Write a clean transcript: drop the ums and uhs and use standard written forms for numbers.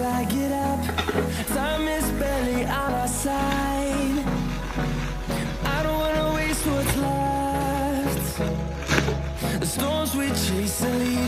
gotta get up. Time is barely on our side. I don't wanna waste what's left. The storms we chase and leave